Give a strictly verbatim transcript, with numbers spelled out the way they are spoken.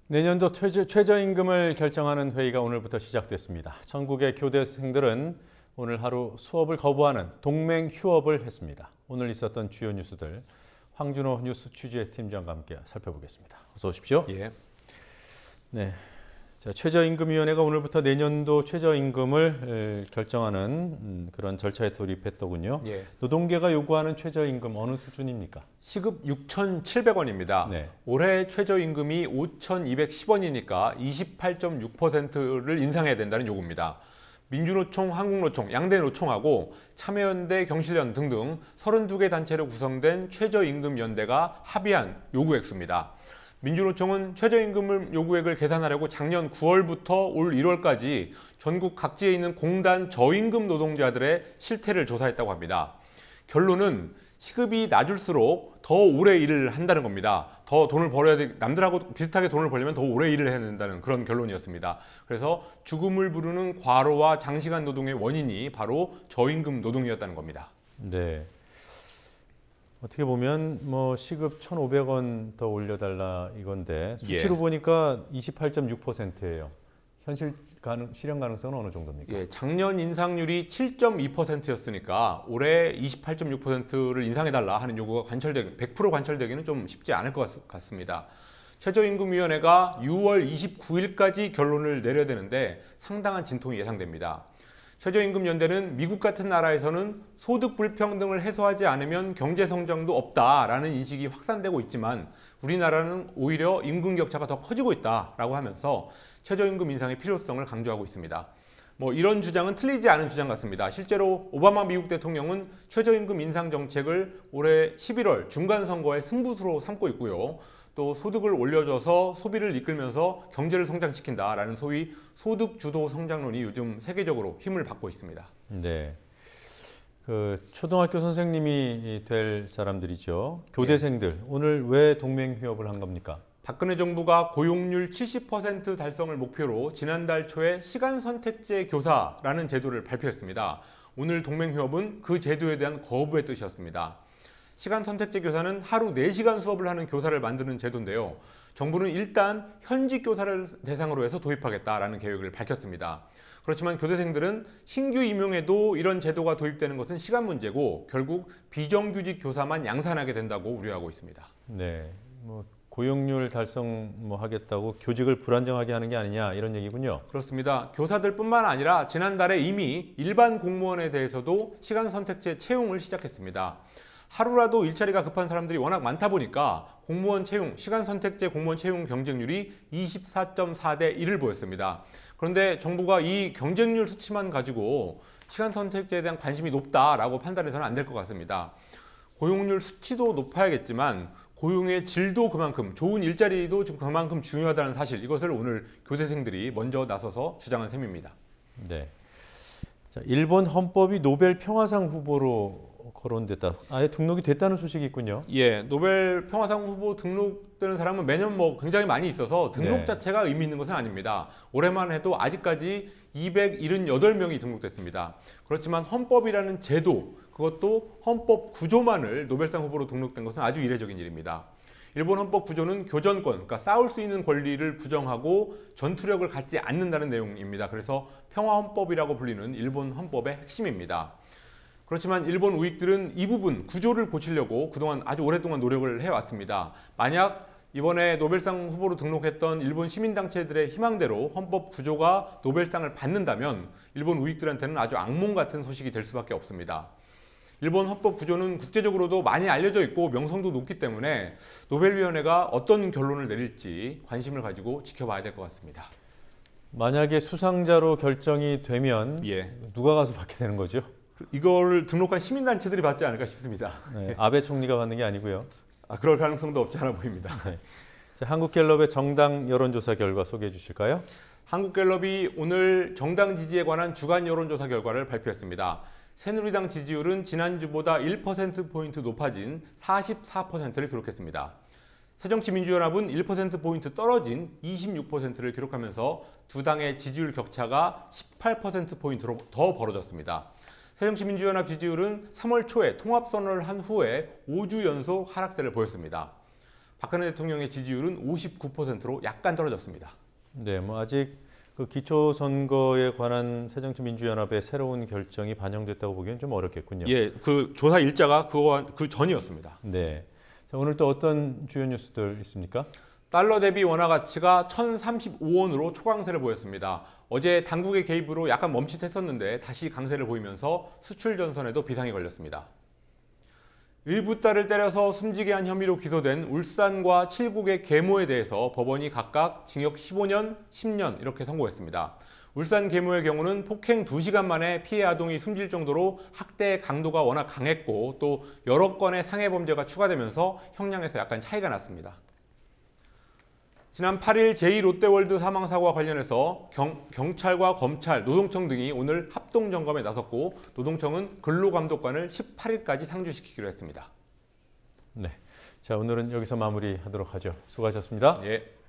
내년도 최저, 최저임금을 결정하는 회의가 오늘부터 시작됐습니다. 전국의 교대생들은 오늘 하루 수업을 거부하는 동맹휴업을 했습니다. 오늘 있었던 주요 뉴스들 황준호 뉴스 취재팀장과 함께 살펴보겠습니다. 어서 오십시오. 예. 네. 자, 최저임금위원회가 오늘부터 내년도 최저임금을 결정하는 그런 절차에 돌입했더군요. 예. 노동계가 요구하는 최저임금 어느 수준입니까? 시급 육천칠백 원입니다. 네. 올해 최저임금이 오천이백십 원이니까 이십팔 점 육 퍼센트를 인상해야 된다는 요구입니다. 민주노총, 한국노총, 양대 노총하고 참여연대, 경실련 등등 서른두 개 단체로 구성된 최저임금연대가 합의한 요구 액수입니다. 민주노총은 최저임금 요구액을 계산하려고 작년 구월부터 올 일월까지 전국 각지에 있는 공단 저임금 노동자들의 실태를 조사했다고 합니다. 결론은 시급이 낮을수록 더 오래 일을 한다는 겁니다. 더 돈을 벌어야 돼, 남들하고 비슷하게 돈을 벌려면 더 오래 일을 해야 된다는 그런 결론이었습니다. 그래서 죽음을 부르는 과로와 장시간 노동의 원인이 바로 저임금 노동이었다는 겁니다. 네. 어떻게 보면 뭐 시급 천오백 원 더 올려달라 이건데 수치로 예. 보니까 이십팔 점 육 퍼센트예요. 현실 가능, 실현 가능성은 어느 정도입니까? 예, 작년 인상률이 칠 점 이 퍼센트였으니까 올해 이십팔 점 육 퍼센트를 인상해달라 하는 요구가 관철되기, 백 퍼센트 관철되기는 좀 쉽지 않을 것 같습니다. 최저임금위원회가 유월 이십구일까지 결론을 내려야 되는데 상당한 진통이 예상됩니다. 최저임금연대는 미국 같은 나라에서는 소득 불평등을 해소하지 않으면 경제성장도 없다라는 인식이 확산되고 있지만 우리나라는 오히려 임금 격차가 더 커지고 있다라고 하면서 최저임금 인상의 필요성을 강조하고 있습니다. 뭐 이런 주장은 틀리지 않은 주장 같습니다. 실제로 오바마 미국 대통령은 최저임금 인상 정책을 올해 십일월 중간선거의 승부수로 삼고 있고요. 또 소득을 올려줘서 소비를 이끌면서 경제를 성장시킨다라는 소위 소득 주도 성장론이 요즘 세계적으로 힘을 받고 있습니다. 네, 그 초등학교 선생님이 될 사람들이죠. 교대생들 네. 오늘 왜 동맹휴업을 한 겁니까? 박근혜 정부가 고용률 칠십 퍼센트 달성을 목표로 지난달 초에 시간선택제 교사라는 제도를 발표했습니다. 오늘 동맹휴업은 그 제도에 대한 거부의 뜻이었습니다. 시간선택제 교사는 하루 네 시간 수업을 하는 교사를 만드는 제도인데요. 정부는 일단 현직 교사를 대상으로 해서 도입하겠다라는 계획을 밝혔습니다. 그렇지만 교대생들은 신규 임용에도 이런 제도가 도입되는 것은 시간 문제고 결국 비정규직 교사만 양산하게 된다고 우려하고 있습니다. 네, 뭐 고용률 달성 뭐 하겠다고 교직을 불안정하게 하는 게 아니냐 이런 얘기군요. 그렇습니다. 교사들뿐만 아니라 지난달에 이미 일반 공무원에 대해서도 시간선택제 채용을 시작했습니다. 하루라도 일자리가 급한 사람들이 워낙 많다 보니까 공무원 채용, 시간선택제 공무원 채용 경쟁률이 이십사 점 사 대 일을 보였습니다. 그런데 정부가 이 경쟁률 수치만 가지고 시간선택제에 대한 관심이 높다라고 판단해서는 안 될 것 같습니다. 고용률 수치도 높아야겠지만 고용의 질도 그만큼, 좋은 일자리도 그만큼 중요하다는 사실, 이것을 오늘 교대생들이 먼저 나서서 주장한 셈입니다. 네. 자, 일본 헌법이 노벨 평화상 후보로 거론됐다. 아예 등록이 됐다는 소식이 있군요. 예, 노벨 평화상 후보 등록되는 사람은 매년 뭐 굉장히 많이 있어서 등록 네. 자체가 의미 있는 것은 아닙니다. 올해만 해도 아직까지 이백칠십팔 명이 등록됐습니다. 그렇지만 헌법이라는 제도, 그것도 헌법 구조만을 노벨상 후보로 등록된 것은 아주 이례적인 일입니다. 일본 헌법 구조는 교전권, 그러니까 싸울 수 있는 권리를 부정하고 전투력을 갖지 않는다는 내용입니다. 그래서 평화헌법이라고 불리는 일본 헌법의 핵심입니다. 그렇지만 일본 우익들은 이 부분 구조를 고치려고 그동안 아주 오랫동안 노력을 해왔습니다. 만약 이번에 노벨상 후보로 등록했던 일본 시민단체들의 희망대로 헌법 구조가 노벨상을 받는다면 일본 우익들한테는 아주 악몽 같은 소식이 될 수밖에 없습니다. 일본 헌법 구조는 국제적으로도 많이 알려져 있고 명성도 높기 때문에 노벨위원회가 어떤 결론을 내릴지 관심을 가지고 지켜봐야 될 것 같습니다. 만약에 수상자로 결정이 되면 예. 누가 가서 받게 되는 거죠? 이걸 등록한 시민단체들이 받지 않을까 싶습니다. 네, 아베 총리가 받는 게 아니고요. 아, 그럴 가능성도 없지 않아 보입니다. 네. 자, 한국갤럽의 정당 여론조사 결과 소개해 주실까요? 한국갤럽이 오늘 정당 지지에 관한 주간 여론조사 결과를 발표했습니다. 새누리당 지지율은 지난주보다 일 퍼센트포인트 높아진 사십사 퍼센트를 기록했습니다. 새정치민주연합은 일 퍼센트포인트 떨어진 이십육 퍼센트를 기록하면서 두 당의 지지율 격차가 십팔 퍼센트포인트로 더 벌어졌습니다. 새정치민주연합 지지율은 삼월 초에 통합선언을 한 후에 오 주 연속 하락세를 보였습니다. 박근혜 대통령의 지지율은 오십구 퍼센트로 약간 떨어졌습니다. 네, 뭐 아직 그 기초 선거에 관한 새정치민주연합의 새로운 결정이 반영됐다고 보기엔 좀 어렵겠군요. 예, 그 조사 일자가 그거 그 전이었습니다. 네. 자, 오늘 또 어떤 주요 뉴스들 있습니까? 달러 대비 원화 가치가 천삼십오 원으로 초강세를 보였습니다. 어제 당국의 개입으로 약간 멈칫했었는데 다시 강세를 보이면서 수출 전선에도 비상이 걸렸습니다. 일부 딸을 때려서 숨지게 한 혐의로 기소된 울산과 칠곡의 계모에 대해서 법원이 각각 징역 십오 년, 십 년 이렇게 선고했습니다. 울산 계모의 경우는 폭행 두 시간 만에 피해 아동이 숨질 정도로 학대의 강도가 워낙 강했고 또 여러 건의 상해 범죄가 추가되면서 형량에서 약간 차이가 났습니다. 지난 팔 일 제이 롯데월드 사망사고와 관련해서 경, 경찰과 검찰, 노동청 등이 오늘 합동점검에 나섰고 노동청은 근로감독관을 십팔 일까지 상주시키기로 했습니다. 네, 자 오늘은 여기서 마무리하도록 하죠. 수고하셨습니다. 예.